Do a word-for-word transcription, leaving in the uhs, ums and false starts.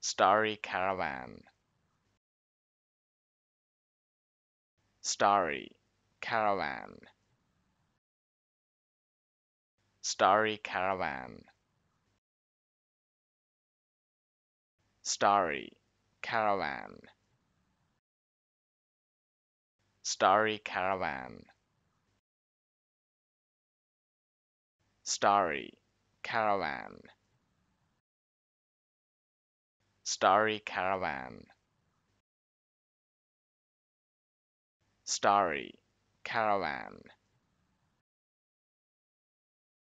Starry Caravan, Starry Caravan, Starry Caravan, Starry Caravan, Starry Caravan, Starry Caravan, Starry Caravan, Starry Caravan.